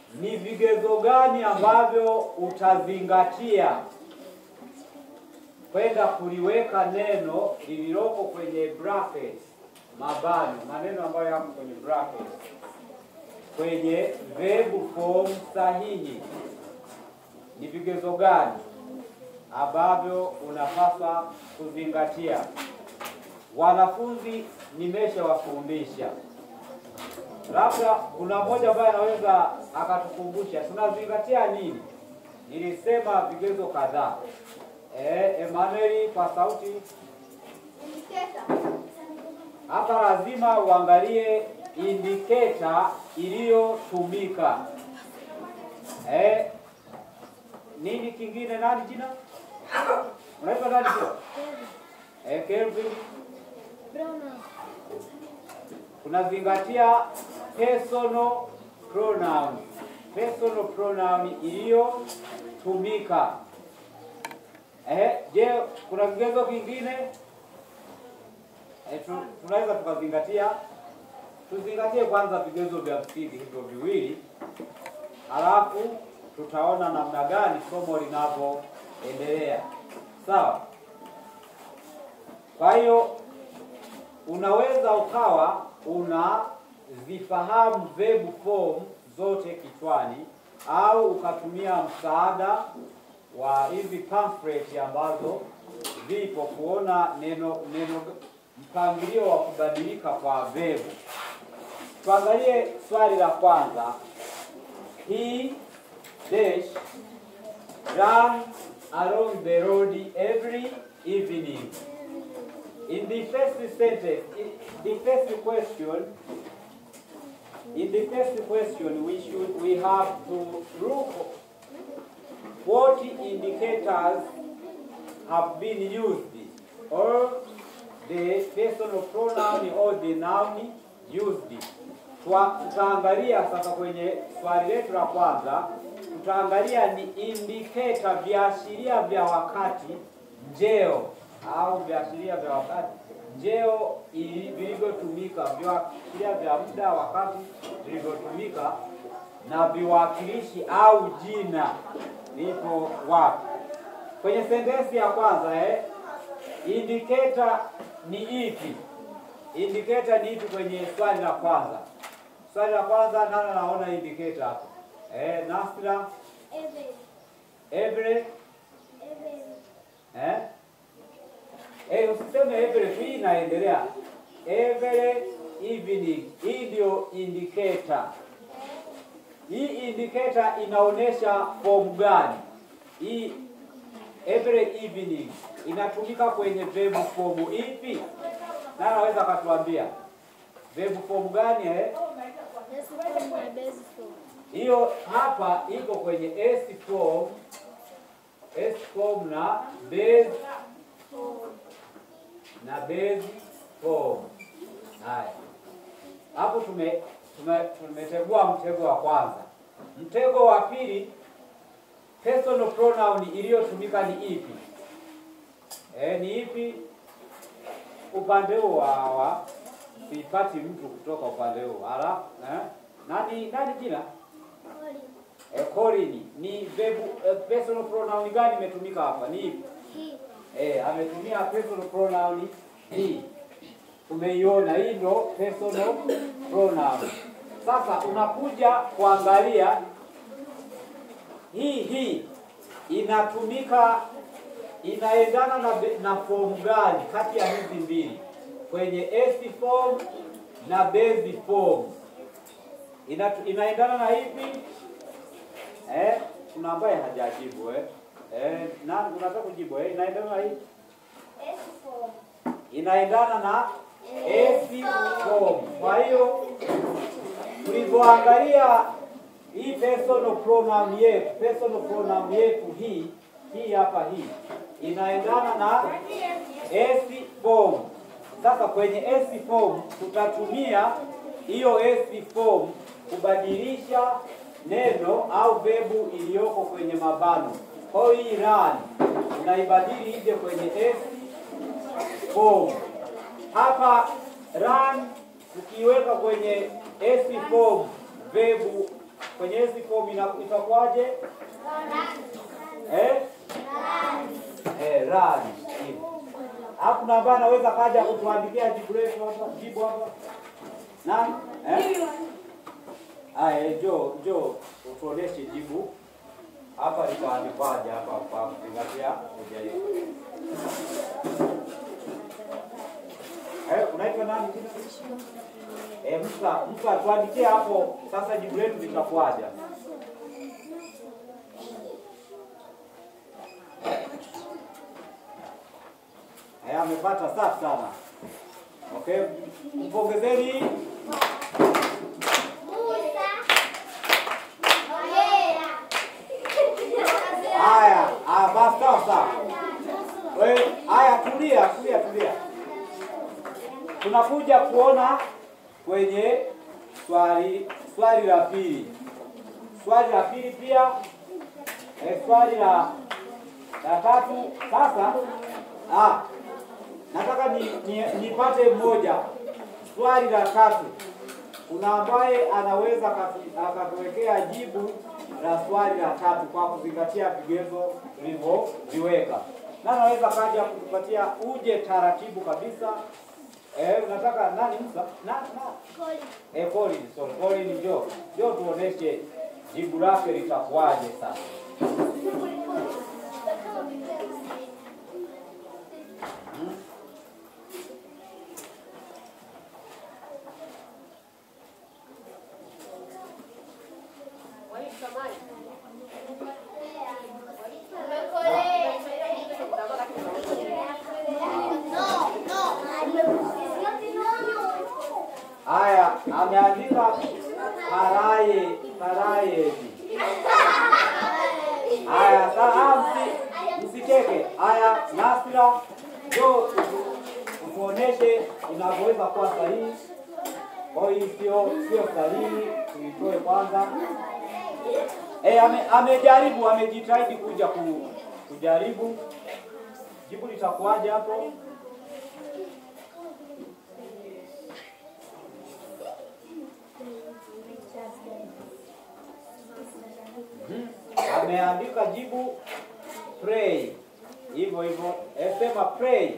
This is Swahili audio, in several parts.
ni vigezo gani ambavyo utazingatia kwenda kuliweka neno lililoko kwenye bracket, mabano, maneno ambayo yako kwenye bracket, kwenye verb form sahihi? Ni vigezo gani ambavyo unapaswa kuzingatia? Wanafunzi nimeshawafundisha. Labda kuna mmoja ambaye anaweza akatukumbusha tunazingatia nini? Nilisema vigezo kadhaa. Emmanuel kwa sauti. Indicator. Hapa lazima uangalie indicator iliyotumika. Nini kingine, nani jina? Unaitwa nani pia? Kelvin. Unazingatia personal pronoun. Personal pronoun iliyotumika. Je, kuna vigezo vingine? Tunaweza tukazingatia. Tuzingatie kwanza vigezo vya msingi hivyo viwili. Halafu tutaona namna gani somo linavyoendelea. Sawa? Kwa hiyo unaweza ukawa unazifahamu verb form zote kichwani, au ukatumia msaada wa hizi pamphlet ambazo zipo kuona neno mpangilio wa kubadilika kwa verb. Tuangalie swali la kwanza. He dash run along the road every evening. In the first sentence, in the first question, we have to look what indicators have been used, or the personal pronoun or the noun used. Tutaangalia sasa kwenye swali letu la kwanza, tutaangalia ni indicator, viashiria vya wakati, njeo au viashiria vya wakati, njeo vilivyotumika, viashiria vya muda, wakati vilivyotumika, na viwakilishi au jina lipo wapi. Kwenye sentensi ya kwanza, indicator ni ipi? Indicator ni ipi kwenye swali la kwanza? Swali la kwanza, nani anaona indicator hapo? Nasra? Every? Usiseme every, hii inaendelea. Every evening. Hii ndio indicator. Hii indicator inaonesha form gani? Hii every evening inatumika kwenye verb form ipi? Na anaweza akatuambia verb form gani? Hiyo hapa iko kwenye S form na base form. Haya. Hapo tumetegua mtego wa kwanza. Mtego wa pili, personal pronoun iliyotumika ni ipi? Ni ipi? Upande wa sipati mtu kutoka upande huo. Halafu nani jina? Corin. Ni verb personal pronoun gani imetumika hapa? Ni ipi? Ametumia personal pronoun he. Umeiona, hii ndio personal pronoun. Sasa unakuja kuangalia hii inatumika, inaendana na form gani kati ya hizi mbili? Kwenye S form na base form. Inaendana na hivi? Kuna ambaye hajajibu na unataka kujibu inaendana na hii? S form. Inaendana na S form. Kwa hiyo tulipoangalia hii personal pronoun yetu hii hapa, hii inaendana na S form. Sasa kwenye S form tutatumia hiyo S form kubadilisha neno au verbu iliyoko kwenye mabano. Kwa hiyo hii run unaibadili ije kwenye S form. Hapa run ukiweka kwenye S form verbu, kwenye S form form itakuwaje? Run. Hapo na bana anaweza kaja kutuandikia jibu letu hapa, jibu hapa. Nani? Jo, utuoneshe jibu. Hapa litaandikwaje hapa kwa kuzingatia hoja hiyo. Unaitwa nani? Mtu atuandikie hapo sasa jibu letu litakuwaje. Amepata safi sana. Okay, mpongezeni. Haya, basi sawa. Haya, tulia. Tunakuja kuona kwenye swali la pili. Swali la pili pia swali la tatu. Sasa nataka nipate mmoja. Swali la tatu. Kuna ambaye anaweza akatuwekea jibu la swali la tatu kwa kuzingatia vigezo vilivyoviweka. Na anaweza kaja kutupatia uje taratibu kabisa. Unataka nani Musa? Colin njoo tuoneshe jibu lake litakuwaje sasa. Haya, ameandika karaye. Haya, sasa msicheke. Haya, Nasira, njoo utuoneshe inavyoweza kuwa sahihi. Kwa hiyo sio sahihi, tuitoe kwanza. Amejaribu, amejitahidi kuja kujaribu. Jibu litakuwaje hapo? Ameandika jibu pray. Hivyo. Sema pray.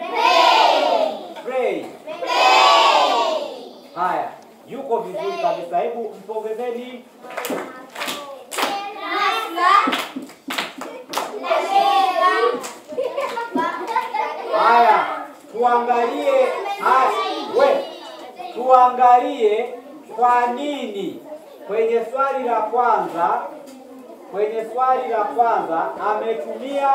Haya, yuko vizuri kabisa. Hebu mpongezeni. Haya, tuangalie kwa nini kwenye swali la kwanza ametumia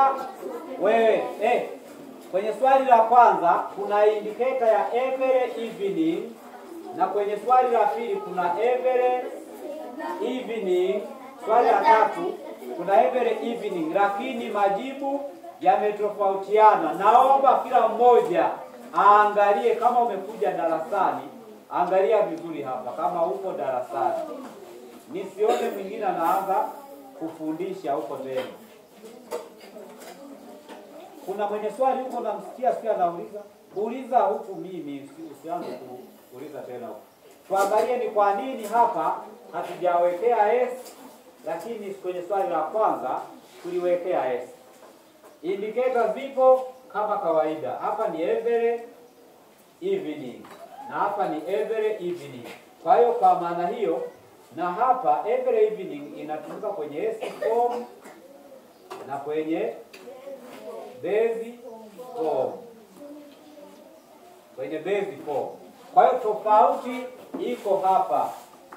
kwenye swali la kwanza kuna indicator ya every evening, na kwenye swali la pili kuna every evening. Swali la tatu kuna every evening, lakini majibu yametofautiana. Naomba kila mmoja aangalie, kama umekuja darasani, angalia vizuri hapa kama uko darasani. Nisione mwingine anaanza kufundisha huko tena. Kuna mwenye swali huko namsikia anauliza. Uliza huku mimi, usianze kuuliza tena huko. Tuangalie ni kwa nini hapa hatujawekea S, lakini kwenye swali la kwanza tuliwekea S. Indicator zipo kama kawaida. Hapa ni every evening na hapa ni every evening. Kwa hiyo kwa maana hiyo, na hapa every evening inatumika kwenye S form na kwenye base form. Kwa hiyo tofauti iko hapa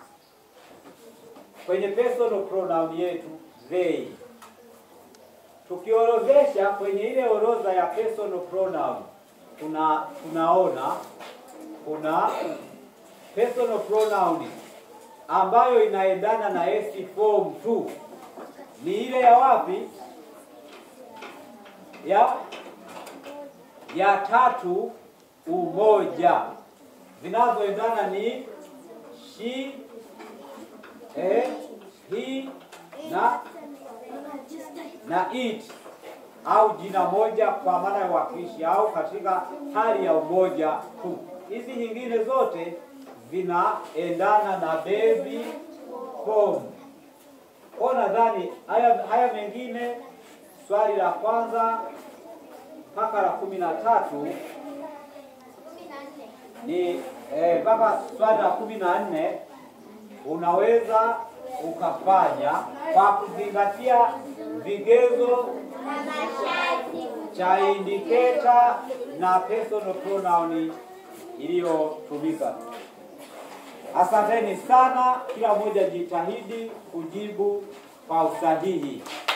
kwenye personal pronoun yetu they. Tukiorodhesha kwenye ile orodha ya personal pronoun, tunaona kuna personal pronoun ambayo inaendana na S form tu. Ni ile ya wapi? Ya tatu umoja. Zinazoendana ni she, he na it, au jina moja kwa maana ya uwakilishi au katika hali ya umoja tu. Hizi nyingine zote zinaendana na baby form. Kwa nadhani haya mengine, swali la kwanza mpaka la 13 ni mpaka swali la 14 unaweza ukafanya kwa kuzingatia vigezo cha indicator na personal pronoun iliyotumika. Asanteni sana, kila mmoja jitahidi kujibu kwa usahihi.